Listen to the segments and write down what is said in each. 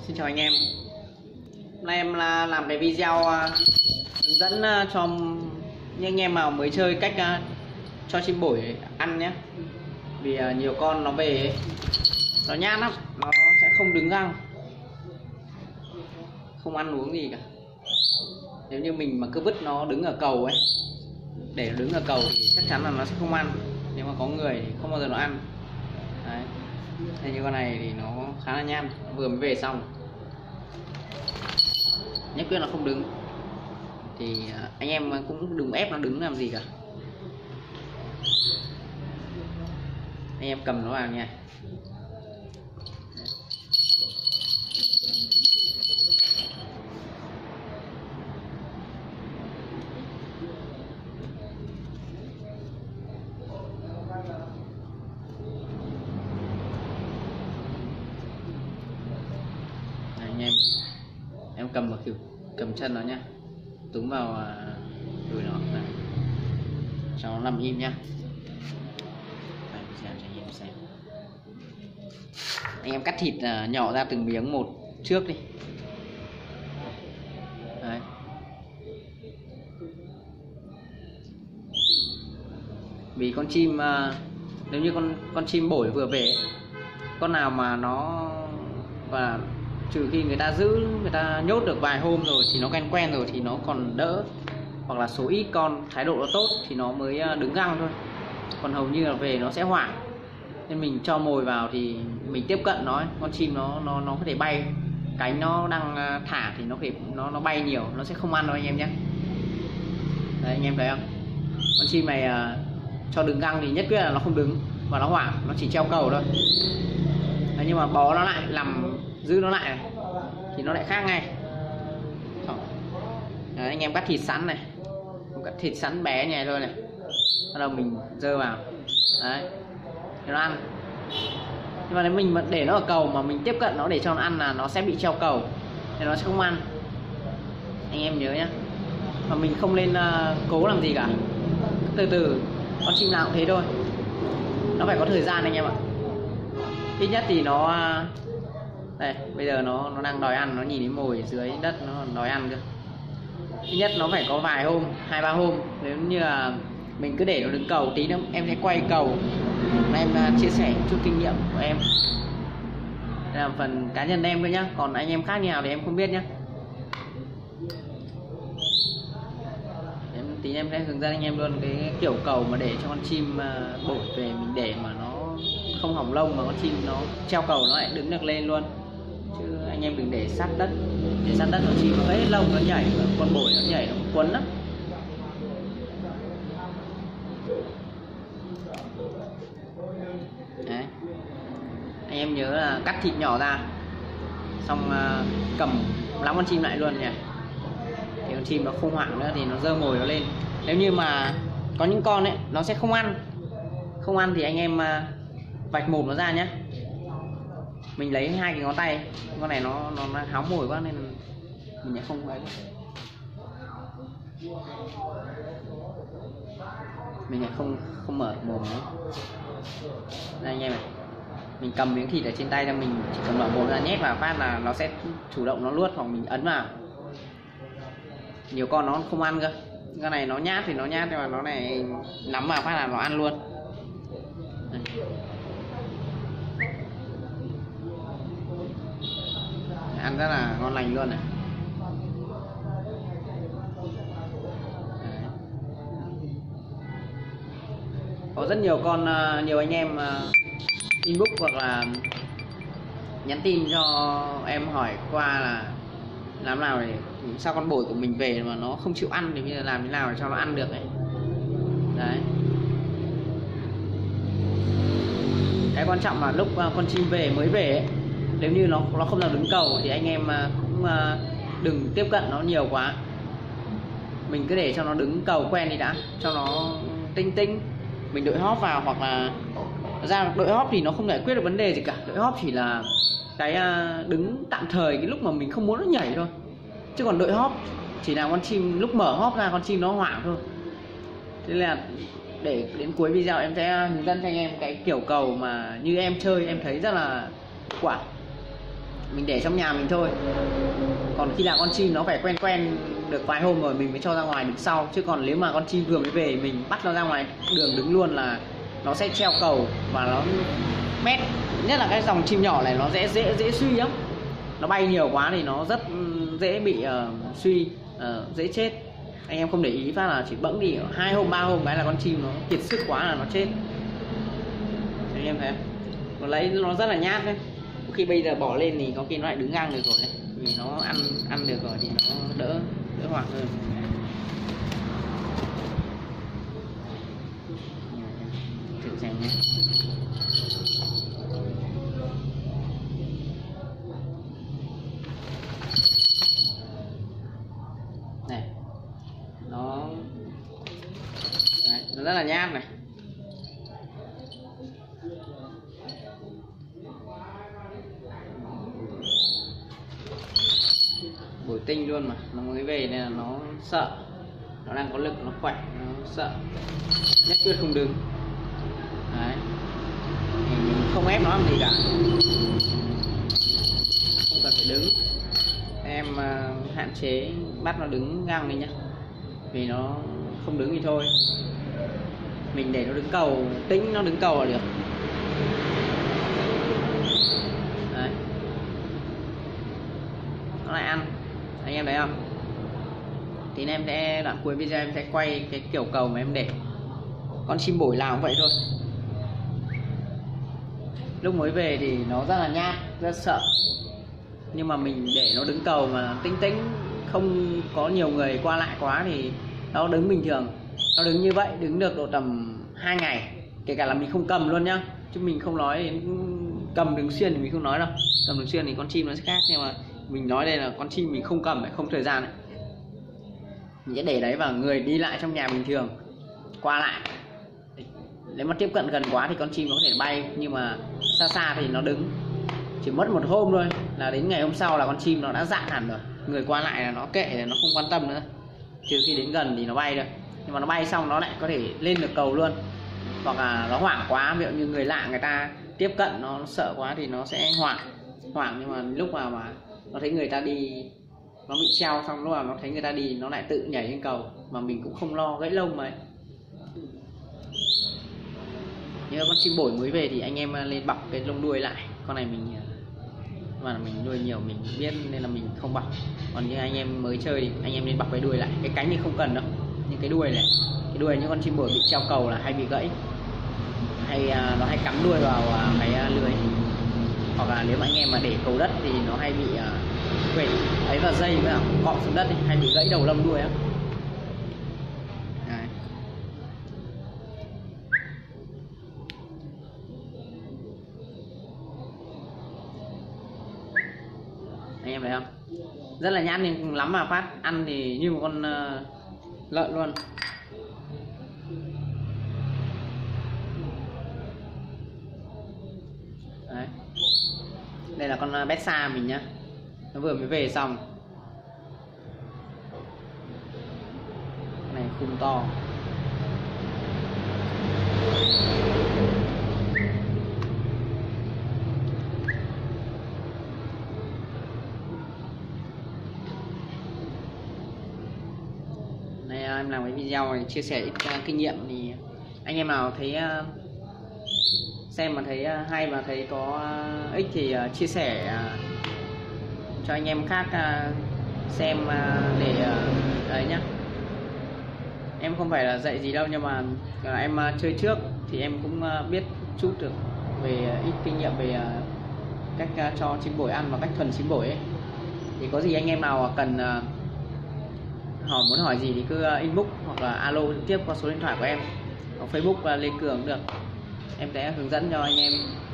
Xin chào anh em. Hôm nay em làm cái video hướng dẫn cho những anh em mà mới chơi cách cho chim bổi ăn nhé. Vì nhiều con nó về ấy, nó nhát lắm, nó sẽ không đứng găng, không ăn uống gì cả. Nếu như mình mà cứ vứt nó đứng ở cầu ấy, để nó đứng ở cầu thì chắc chắn là nó sẽ không ăn. Nếu mà có người thì không bao giờ nó ăn. Đấy. Thế như con này thì nó khá là nham, vừa mới về xong, nhất quyết là không đứng. Thì anh em cũng đừng ép nó đứng làm gì cả. Anh em cầm nó vào nha. Này, anh em cầm vào kiểu cầm chân nó nhá, túm vào đùi nó này, cho nó nằm im nhá. Đây, xem cho anh em xem. Anh em cắt thịt nhỏ ra từng miếng một trước đi. Đấy. Vì con chim nếu như con chim bổi vừa về, con nào mà nó và trừ khi người ta giữ, người ta nhốt được vài hôm rồi thì nó quen rồi thì nó còn đỡ, hoặc là số ít con thái độ nó tốt thì nó mới đứng găng thôi. Còn hầu như là về nó sẽ hoảng, nên mình cho mồi vào thì mình tiếp cận nó ấy. Con chim nó có thể bay, cánh nó đang thả thì nó bay nhiều, nó sẽ không ăn đâu anh em nhé. Đấy, anh em thấy không, con chim này cho đứng găng thì nhất quyết là nó không đứng và nó hoảng, nó chỉ treo cầu thôi. Đấy, nhưng mà bó nó lại, làm giữ nó lại này thì nó lại khác ngay. Đấy, anh em cắt thịt sẵn này, cắt thịt sẵn bé như này thôi này, bắt đầu mình dơ vào. Đấy, để nó ăn. Nhưng mà nếu mình mà để nó ở cầu mà mình tiếp cận nó để cho nó ăn là nó sẽ bị treo cầu, thì nó sẽ không ăn. Anh em nhớ nhá. Mà mình không nên cố làm gì cả, từ từ. Con chim nào cũng thế thôi, nó phải có thời gian anh em ạ. Ít nhất thì nó đây, bây giờ nó đang đòi ăn, nó nhìn thấy mồi dưới đất nó đòi ăn cơ. Ít nhất nó phải có vài hôm, 2-3 hôm. Nếu như là mình cứ để nó đứng cầu, tí nữa em sẽ quay cầu, em chia sẻ chút kinh nghiệm của em. Đây là phần cá nhân em thôi nhá, còn anh em khác như nào thì em không biết nhá. Tí em sẽ hướng dẫn anh em luôn cái kiểu cầu mà để cho con chim bổi về mình để mà nó không hỏng lông, mà con chim nó treo cầu nó lại đứng được lên luôn. Chứ anh em đừng để sát đất, để sát đất con chim nó gãy lông, nó nhảy, con bổi nó nhảy nó quấn lắm. Đấy. Anh em nhớ là cắt thịt nhỏ ra, xong cầm lắm con chim lại luôn nhỉ. Thì con chim nó không hoảng nữa thì nó giơ mồi nó lên. Nếu như mà có những con ấy nó sẽ không ăn thì anh em vạch mồm nó ra nhé. Mình lấy 2 cái ngón tay, con này nó háo mồi quá nên mình lại không lấy, mình lại không mở mồm nữa. Đây anh em này, mình cầm miếng thịt ở trên tay ra, mình chỉ cần mở mồm ra nhét vào phát là nó sẽ chủ động nó luốt, hoặc mình ấn vào. Nhiều con nó không ăn cơ, con này nó nhát thì nó nhát, nhưng mà nó này nắm vào phát là nó ăn luôn. Đây. Ăn rất là ngon lành luôn này. Đấy. Có rất nhiều con, nhiều anh em inbox hoặc là nhắn tin cho em hỏi qua là làm nào để sao con bổi của mình về mà nó không chịu ăn, thì bây giờ làm thế nào để cho nó ăn được ấy. Đấy. Cái quan trọng là lúc con chim mới về ấy, nếu như nó không nào đứng cầu thì anh em cũng đừng tiếp cận nó nhiều quá. Mình cứ để cho nó đứng cầu quen đi đã, cho nó tinh. Mình đội hóp vào, hoặc là ra đội hóp thì nó không giải quyết được vấn đề gì cả. Đội hóp chỉ là cái đứng tạm thời cái lúc mà mình không muốn nó nhảy thôi. Chứ còn đội hóp chỉ là con chim lúc mở hóp ra con chim nó hoảng thôi. Thế là để đến cuối video em sẽ hướng dẫn cho anh em cái kiểu cầu mà như em chơi em thấy rất là quả. mình để trong nhà mình thôi. Còn khi nào con chim nó phải quen được vài hôm rồi mình mới cho ra ngoài được sau. Chứ còn nếu mà con chim vừa mới về mình bắt nó ra ngoài đường đứng luôn là nó sẽ treo cầu và nó mét. Nhất là cái dòng chim nhỏ này nó dễ suy lắm. Nó bay nhiều quá thì nó rất dễ bị suy, dễ chết. Anh em không để ý phát là chỉ bẫng đi 2 hôm 3 hôm cái là con chim nó kiệt sức quá là nó chết. Anh em thấy nó lấy nó rất là nhát đấy. Khi bây giờ bỏ lên thì có khi nó lại đứng ngang được rồi đấy. Vì nó ăn được rồi thì nó đỡ hoảng hơn. Thử xem nhé. Này, nó rất là nhát này. Buổi tinh luôn mà nó mới về nên là nó sợ, nó đang có lực, nó khỏe, nó sợ, nhất quyết không đứng. Đấy, thì mình không ép nó làm gì cả, không cần phải đứng. Em hạn chế bắt nó đứng ngang đi nhá, vì nó không đứng thì thôi, mình để nó đứng cầu, tĩnh nó đứng cầu là được. Đấy, nó lại ăn, anh em thấy không? Thì em sẽ đoạn cuối video em sẽ quay cái kiểu cầu mà em để. Con chim bổi nào cũng vậy thôi. Lúc mới về thì nó rất là nhát, rất sợ. Nhưng mà mình để nó đứng cầu mà tĩnh, không có nhiều người qua lại quá thì nó đứng bình thường. Nó đứng như vậy, đứng được độ tầm 2 ngày. Kể cả là mình không cầm luôn nhá. Chứ mình không nói đến cầm đứng xuyên thì mình không nói đâu. Cầm đứng xuyên thì con chim nó sẽ khác. Nhưng mà mình nói đây là con chim mình không cầm, không thời gian này. Mình sẽ để đấy và người đi lại trong nhà bình thường qua lại. Nếu mà tiếp cận gần quá thì con chim nó có thể bay, nhưng mà xa thì nó đứng. Chỉ mất một hôm thôi là đến ngày hôm sau là con chim nó đã dạn hẳn rồi. Người qua lại là nó kệ, nó không quan tâm nữa. Trừ khi đến gần thì nó bay được. Nhưng mà nó bay xong nó lại có thể lên được cầu luôn. Hoặc là nó hoảng quá, ví dụ như người lạ người ta tiếp cận nó sợ quá thì nó sẽ hoảng. Nhưng mà lúc mà nó thấy người ta đi, nó bị treo xong lúc nào nó thấy người ta đi nó lại tự nhảy lên cầu, mà mình cũng không lo gãy lông mấy. Nếu con chim bổi mới về thì anh em lên bọc cái lông đuôi lại. Con này mình mà mình nuôi nhiều mình biết nên là mình không bọc. Còn như anh em mới chơi thì anh em nên bọc cái đuôi lại. Cái cánh thì không cần đâu, nhưng cái đuôi này, cái đuôi những con chim bổi bị treo cầu là hay bị gãy, hay nó hay cắm đuôi vào cái lưới. Hoặc là nếu mà anh em mà để cầu đất thì nó hay bị quệt ấy vào dây với cọ xuống đất thì hay bị gãy đầu lông đuôi á. Anh em thấy không? Rất là nhát nên lắm mà phát ăn thì như một con lợn luôn. Đấy. Đây là con Bessa mình nhá. Nó vừa mới về xong. Con này khung to. Đây em làm cái video này chia sẻ ít kinh nghiệm, thì anh em nào thấy xem mà thấy hay và thấy có ích thì chia sẻ cho anh em khác xem để đấy nhá. Em không phải là dạy gì đâu, nhưng mà em chơi trước thì em cũng biết chút được về ít kinh nghiệm về cách cho chim bổi ăn và cách thuần chim bổi ấy. Thì có gì anh em nào cần muốn hỏi gì thì cứ inbox hoặc là alo trực tiếp qua số điện thoại của em, hoặc Facebook Lê Cường cũng được, em sẽ hướng dẫn cho anh em.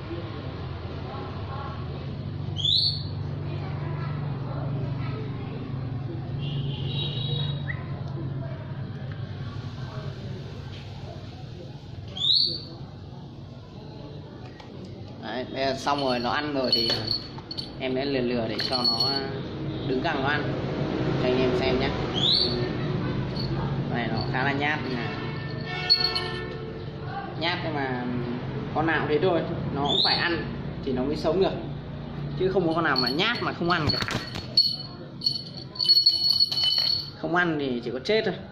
Đấy, bây giờ xong rồi nó ăn rồi thì em sẽ lừa để cho nó đứng cẳng nó ăn cho anh em xem nhé. Này nó khá là nhát nhưng mà con nào thế thôi, nó cũng phải ăn thì nó mới sống được, chứ không có con nào mà nhát mà không ăn cả. Không ăn thì chỉ có chết thôi.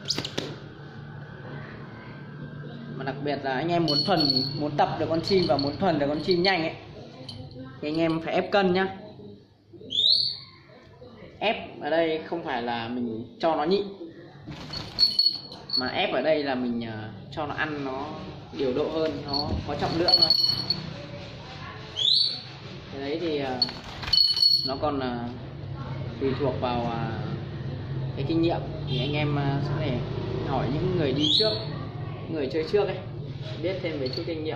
Mà đặc biệt là anh em muốn tập được con chim và muốn thuần được con chim nhanh ấy thì anh em phải ép cân nhá. Ép ở đây không phải là mình cho nó nhịn, mà ép ở đây là mình cho nó ăn nó điều độ hơn, nó có trọng lượng thôi. Cái đấy thì nó còn tùy thuộc vào cái kinh nghiệm. Thì anh em sẽ phải hỏi những người đi trước, người chơi trước ấy, biết thêm về chút kinh nghiệm.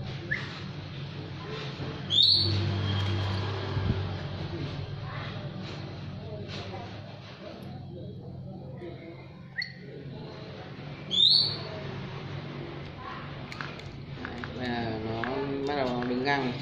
Bây giờ nó bắt đầu nó đứng găng,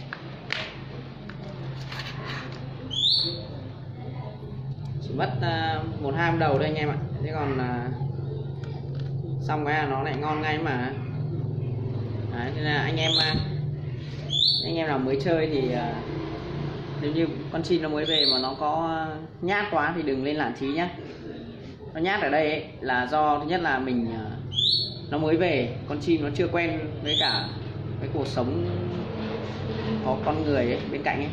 chỉ mất 1-2 đầu thôi anh em ạ. Thế còn xong cái là nó lại ngon ngay mà. Đấy, nên là anh em nào mới chơi thì nếu như con chim nó mới về mà nó có nhát quá thì đừng lên nản chí nhá. Nó nhát ở đây ấy, là do thứ nhất là mình nó mới về, con chim nó chưa quen với cả cái cuộc sống có con người ấy, bên cạnh ấy.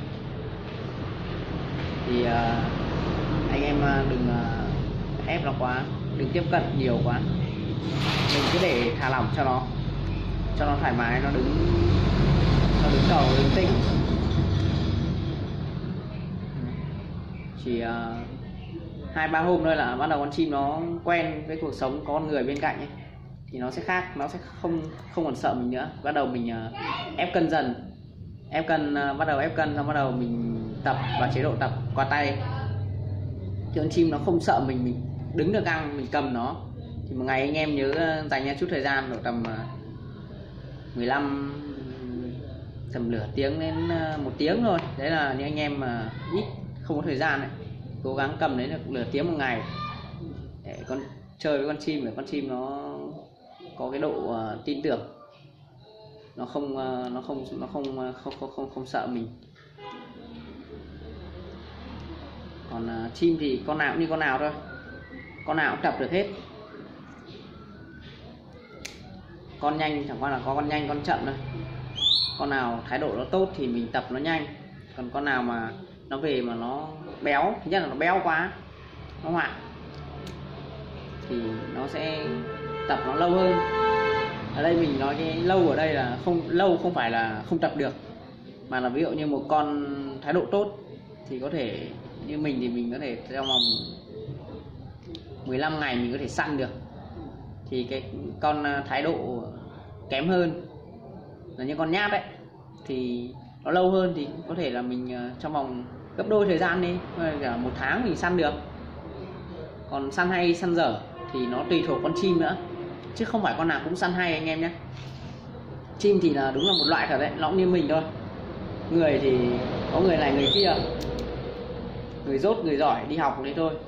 Thì anh em đừng ép nó quá, đừng tiếp cận nhiều quá, mình cứ để thả lỏng cho nó thoải mái, nó đứng cầu, đứng tĩnh. Chỉ 2-3 hôm thôi là bắt đầu con chim nó quen với cuộc sống có con người bên cạnh ấy, thì nó sẽ khác, nó sẽ không còn sợ mình nữa. Bắt đầu mình ép cân dần, ép cân, bắt đầu ép cân xong bắt đầu mình tập vào chế độ tập qua tay. Thì con chim nó không sợ mình đứng được căng, mình cầm nó. Thì một ngày anh em nhớ dành ra chút thời gian, độ tầm 15 tầm nửa tiếng đến 1 tiếng thôi. Đấy là những anh em mà ít không có thời gian ấy, cố gắng cầm đấy được nửa tiếng một ngày để con chơi với con chim, để con chim nó có cái độ tin tưởng, nó không sợ mình. Còn chim thì con nào cũng như con nào thôi, con nào cũng tập được hết. Con nhanh chẳng qua là có con nhanh con chậm thôi. Con nào thái độ nó tốt thì mình tập nó nhanh, còn con nào mà nó về mà nó béo, thứ nhất là nó béo quá, nó hoạn, thì nó sẽ tập nó lâu hơn. Ở đây mình nói cái lâu ở đây là không phải là không tập được, mà là ví dụ như một con thái độ tốt thì có thể như mình thì mình có thể trong vòng 15 ngày mình có thể săn được. Thì cái con thái độ kém hơn là những con nhát ấy thì nó lâu hơn, thì có thể là mình trong vòng gấp đôi thời gian đi, cả 1 tháng mình săn được. Còn săn hay săn dở thì nó tùy thuộc con chim nữa, chứ không phải con nào cũng săn hay anh em nhé. Chim thì là đúng là một loại thật đấy, nó cũng như mình thôi. Người thì có người này người kia, người dốt người giỏi đi học đấy thôi.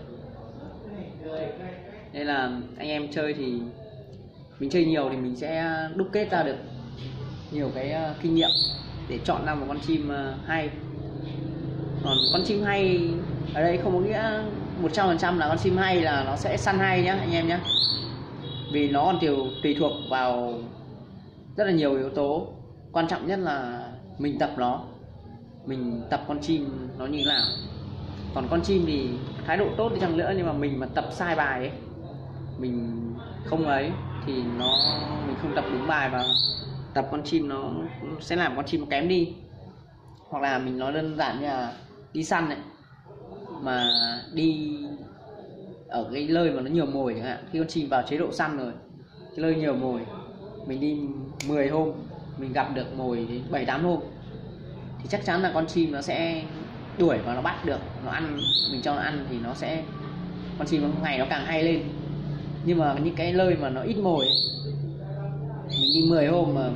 Nên là anh em chơi thì mình chơi nhiều thì mình sẽ đúc kết ra được nhiều cái kinh nghiệm để chọn ra một con chim hay. Còn con chim hay ở đây không có nghĩa 100% là con chim hay là nó sẽ săn hay nhá anh em nhé, vì nó còn tùy thuộc vào rất là nhiều yếu tố. Quan trọng nhất là mình tập nó, mình tập con chim nó như thế nào. Còn con chim thì thái độ tốt đi chăng nữa, nhưng mà mình mà tập sai bài ấy, mình không ấy thì mình không tập đúng bài và tập con chim nó sẽ làm con chim nó kém đi. Hoặc là mình nói đơn giản như là đi săn này, mà đi ở cái nơi mà nó nhiều mồi chẳng hạn, khi con chim vào chế độ săn rồi, cái nơi nhiều mồi, mình đi 10 hôm mình gặp được mồi đến 7-8 hôm thì chắc chắn là con chim nó sẽ đuổi và nó bắt được, nó ăn, mình cho nó ăn thì nó sẽ, con chim nó ngày nó càng hay lên. Nhưng mà những cái nơi mà nó ít mồi ấy, mình đi 10 hôm mà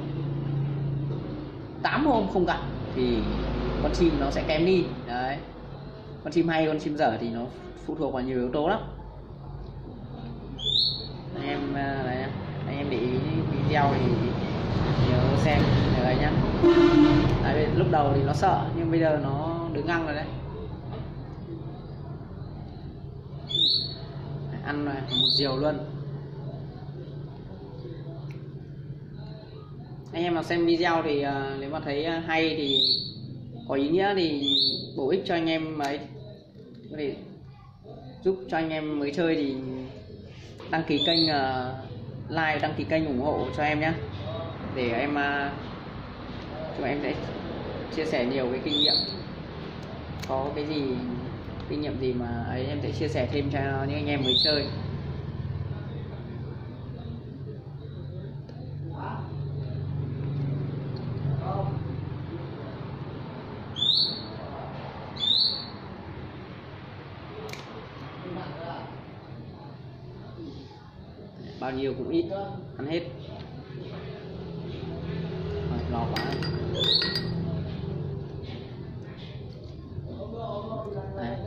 8 hôm không gặp thì con chim nó sẽ kém đi. Đấy, con chim hay con chim dở thì nó phụ thuộc vào nhiều yếu tố lắm. Anh em để ý video thì nhớ xem nhớ ấy nhá. Tại vì lúc đầu thì nó sợ nhưng bây giờ nó đứng ăn rồi đấy. Ăn một diều luôn. Anh em nào xem video thì nếu mà thấy hay thì có ý nghĩa thì bổ ích cho anh em ấy, có thể giúp cho anh em mới chơi thì đăng ký kênh, like, đăng ký kênh ủng hộ cho em nhé, để em chúng em sẽ chia sẻ nhiều cái kinh nghiệm, có cái gì kinh nghiệm gì mà ấy em sẽ chia sẻ thêm cho những anh em mới chơi. Bao nhiêu cũng ít, ăn hết. Lo quá. Đấy.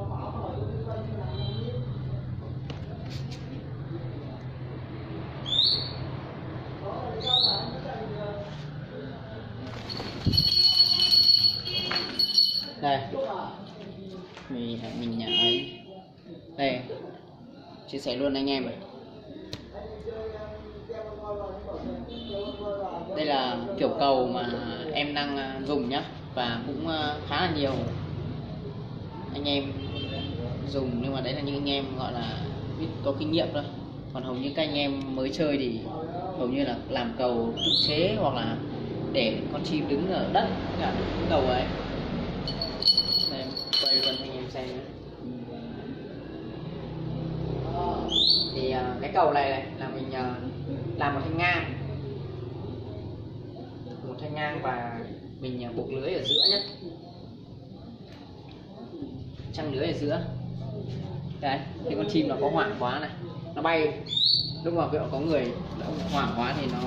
Đây mình nhận ấy, đây chia sẻ luôn anh em này. Đây là kiểu cầu mà em đang dùng nhá, và cũng khá là nhiều anh em dùng, nhưng mà đấy là những anh em gọi là biết có kinh nghiệm thôi. Còn hầu như các anh em mới chơi thì hầu như là làm cầu tự chế, hoặc là để con chim đứng ở đất cả cầu ấy. Đây, em quay luôn anh em xem nhé. Thì cái cầu này là mình làm một thanh ngang, và mình buộc lưới ở giữa nhé, trăng lưới ở giữa. Đấy, thì con chim nó có hoảng quá này, nó bay, lúc mà có người hoảng quá thì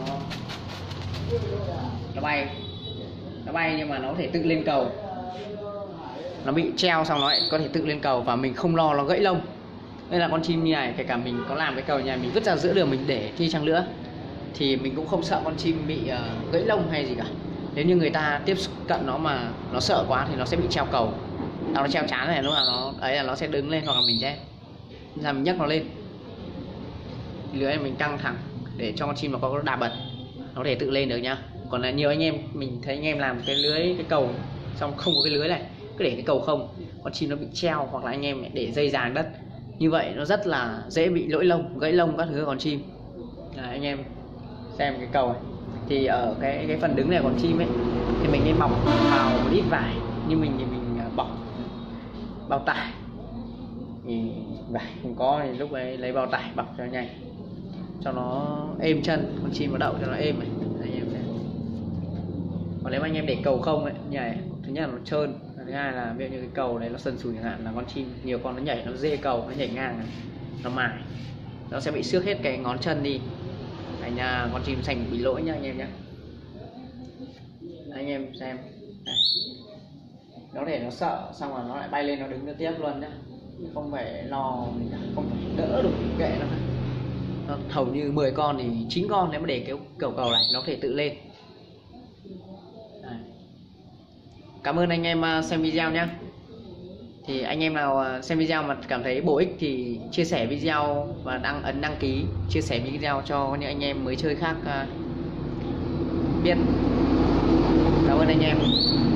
nó bay, nhưng mà nó có thể tự lên cầu, nó bị treo xong nó lại có thể tự lên cầu, và mình không lo nó gãy lông. Đây là con chim như này, kể cả mình có làm cái cầu nhà mình vứt ra giữa đường mình để thi chăng nữa thì mình cũng không sợ con chim bị gãy lông hay gì cả. Nếu như người ta tiếp cận nó mà nó sợ quá thì nó sẽ bị treo cầu, nó treo chán này, lúc nào nó ấy là nó sẽ đứng lên, hoặc là mình sẽ mình nhấc nó lên. Lưới này mình căng thẳng để cho con chim nó có đà bật, nó có thể tự lên được nhá. Còn là nhiều anh em mình thấy anh em làm cái lưới, cái cầu xong không có cái lưới này, cứ để cái cầu không, con chim nó bị treo, hoặc là anh em để dây dàng đất, như vậy nó rất là dễ bị lỗi lông, gãy lông các thứ con chim. Anh em xem cái cầu này thì ở cái phần đứng này con chim ấy thì mình nên bọc vào một ít vải, như mình thì mình bọc bao tải, thì vải không có thì lúc ấy lấy bao tải bọc cho nhanh, cho nó êm chân, con chim nó đậu cho nó êm này. Anh em xem. Còn nếu anh em để cầu không ấy như này, thứ nhất là nó trơn, thứ hai là ví dụ như cái cầu này nó sần sùi chẳng hạn, là con chim nhiều con nó nhảy, nó dê cầu, nó nhảy ngang này, nó mài, nó sẽ bị xước hết cái ngón chân đi. Này nha, con chim sành bị lỗi nhá anh em nhé. Anh em xem này. Nó để nó sợ xong rồi nó lại bay lên, nó đứng tiếp luôn nhá, không phải lo, không phải đỡ được kệ nó hầu như 10 con thì 9 con nếu mà để cái cầu này nó có thể tự lên. Đây. Cảm ơn anh em xem video nhé. Thì anh em nào xem video mà cảm thấy bổ ích thì chia sẻ video và ấn đăng ký, chia sẻ video cho những anh em mới chơi khác biết. Cảm ơn anh em.